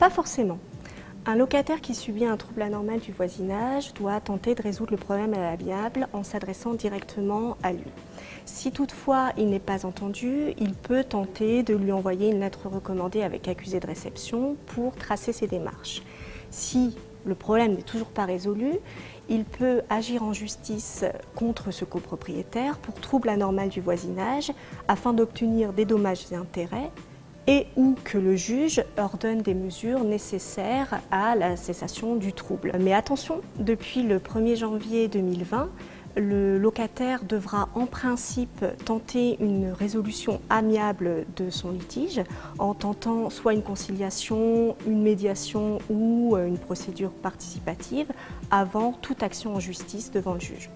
Pas forcément. Un locataire qui subit un trouble anormal du voisinage doit tenter de résoudre le problème à l'amiable en s'adressant directement à lui. Si toutefois il n'est pas entendu, il peut tenter de lui envoyer une lettre recommandée avec accusé de réception pour tracer ses démarches. Si le problème n'est toujours pas résolu, il peut agir en justice contre ce copropriétaire pour trouble anormal du voisinage afin d'obtenir des dommages et intérêts et ou que le juge ordonne des mesures nécessaires à la cessation du trouble. Mais attention, depuis le 1er janvier 2020, le locataire devra en principe tenter une résolution amiable de son litige en tentant soit une conciliation, une médiation ou une procédure participative avant toute action en justice devant le juge.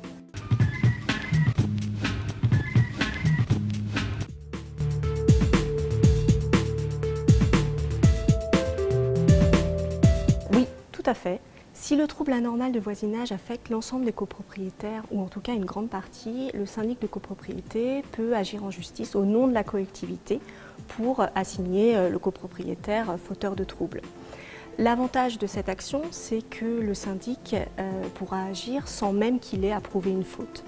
Oui, tout à fait. Si le trouble anormal de voisinage affecte l'ensemble des copropriétaires, ou en tout cas une grande partie, le syndic de copropriété peut agir en justice au nom de la collectivité pour assigner le copropriétaire fauteur de trouble. L'avantage de cette action, c'est que le syndic pourra agir sans même qu'il ait approuvé une faute.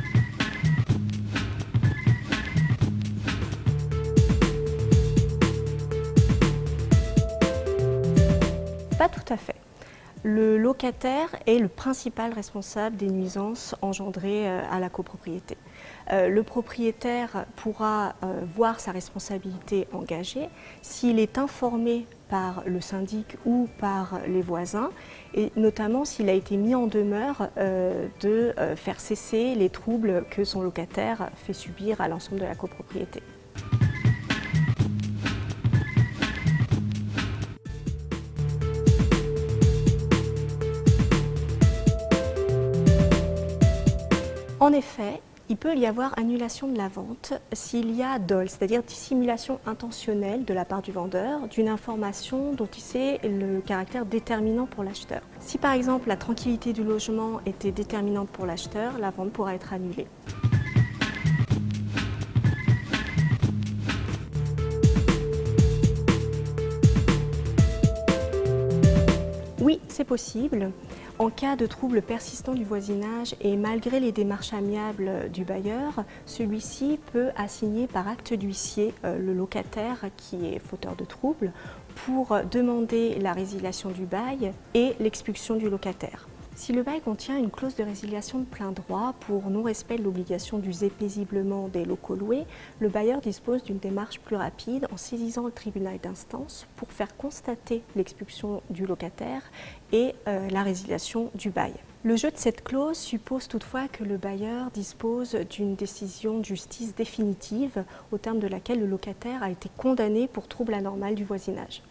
Pas tout à fait. Le locataire est le principal responsable des nuisances engendrées à la copropriété. Le propriétaire pourra voir sa responsabilité engagée s'il est informé par le syndic ou par les voisins, et notamment s'il a été mis en demeure de faire cesser les troubles que son locataire fait subir à l'ensemble de la copropriété. En effet, il peut y avoir annulation de la vente s'il y a dol, c'est-à-dire dissimulation intentionnelle de la part du vendeur d'une information dont il sait le caractère déterminant pour l'acheteur. Si par exemple la tranquillité du logement était déterminante pour l'acheteur, la vente pourra être annulée. Oui, c'est possible. En cas de trouble persistant du voisinage et malgré les démarches amiables du bailleur, celui-ci peut assigner par acte d'huissier le locataire qui est fauteur de trouble pour demander la résiliation du bail et l'expulsion du locataire. Si le bail contient une clause de résiliation de plein droit pour non-respect de l'obligation d'user paisiblement des locaux loués, le bailleur dispose d'une démarche plus rapide en saisissant le tribunal d'instance pour faire constater l'expulsion du locataire et la résiliation du bail. Le jeu de cette clause suppose toutefois que le bailleur dispose d'une décision de justice définitive au terme de laquelle le locataire a été condamné pour trouble anormal du voisinage.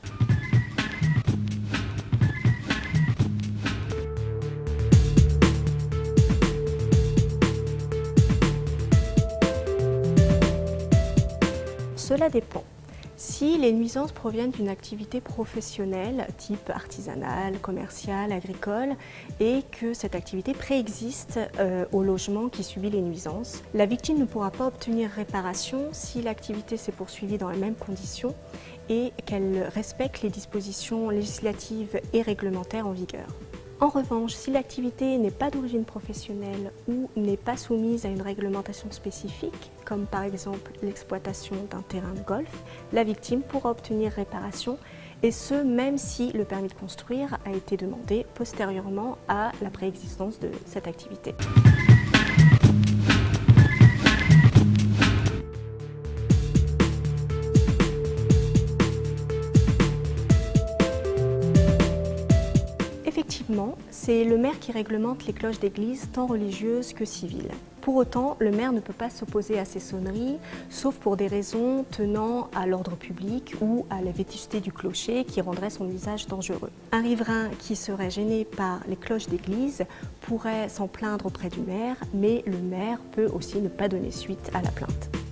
Cela dépend. Si les nuisances proviennent d'une activité professionnelle, type artisanale, commerciale, agricole, et que cette activité préexiste au logement qui subit les nuisances, la victime ne pourra pas obtenir réparation si l'activité s'est poursuivie dans les mêmes conditions et qu'elle respecte les dispositions législatives et réglementaires en vigueur. En revanche, si l'activité n'est pas d'origine professionnelle ou n'est pas soumise à une réglementation spécifique, comme par exemple l'exploitation d'un terrain de golf, la victime pourra obtenir réparation, et ce même si le permis de construire a été demandé postérieurement à la préexistence de cette activité. Effectivement, c'est le maire qui réglemente les cloches d'église tant religieuses que civiles. Pour autant, le maire ne peut pas s'opposer à ces sonneries, sauf pour des raisons tenant à l'ordre public ou à la vétusté du clocher qui rendrait son usage dangereux. Un riverain qui serait gêné par les cloches d'église pourrait s'en plaindre auprès du maire, mais le maire peut aussi ne pas donner suite à la plainte.